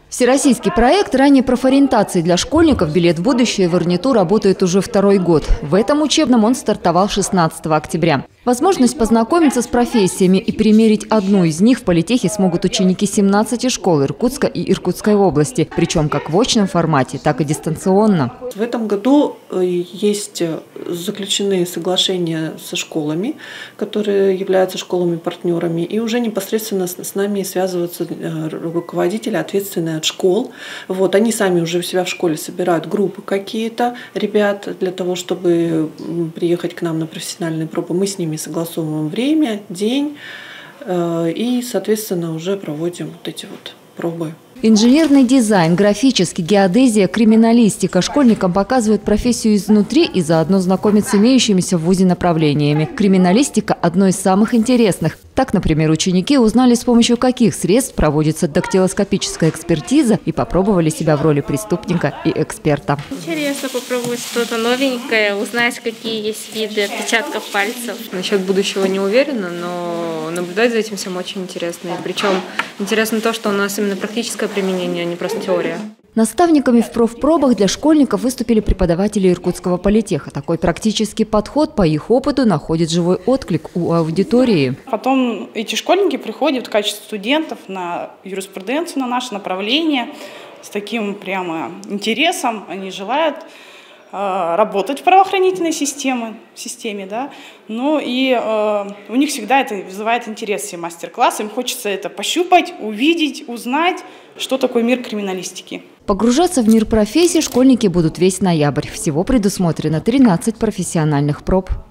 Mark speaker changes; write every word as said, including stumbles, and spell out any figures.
Speaker 1: Всероссийский проект ранней профориентации для школьников «Билет в будущее» в ИРНИТУ работает уже второй год. В этом учебном он стартовал шестнадцатого октября. Возможность познакомиться с профессиями и примерить одну из них в политехе смогут ученики семнадцати школ Иркутска и Иркутской области, причем как в очном формате, так и дистанционно.
Speaker 2: В этом году есть заключены соглашения со школами, которые являются школами-партнерами, и уже непосредственно с нами связываются руководители, ответственные от школ. Вот, они сами уже у себя в школе собирают группы какие-то ребят для того, чтобы приехать к нам на профессиональные пробы. Мы с ними согласовываем время, день и, соответственно, уже проводим вот эти вот пробы.
Speaker 1: Инженерный дизайн, графический, геодезия, криминалистика. Школьникам показывают профессию изнутри и заодно знакомят с имеющимися в вузе направлениями. Криминалистика – одно из самых интересных. Так, например, ученики узнали, с помощью каких средств проводится дактилоскопическая экспертиза, и попробовали себя в роли преступника и эксперта.
Speaker 3: Интересно попробовать что-то новенькое, узнать, какие есть виды отпечатков пальцев.
Speaker 4: Насчет будущего не уверена, но наблюдать за этим всем очень интересно. И причем интересно то, что у нас именно практическое применение, а не просто теория.
Speaker 1: Наставниками в профпробах для школьников выступили преподаватели Иркутского политеха. Такой практический подход, по их опыту, находит живой отклик у аудитории.
Speaker 5: Потом эти школьники приходят в качестве студентов на юриспруденцию, на наше направление, с таким прямо интересом. Они желают э, работать в правоохранительной системе, системе, да? Ну и э, у них всегда это вызывает интерес, все мастер-классы. Им хочется это пощупать, увидеть, узнать, что такое мир криминалистики.
Speaker 1: Погружаться в мир профессий школьники будут весь ноябрь. Всего предусмотрено тринадцать профессиональных проб.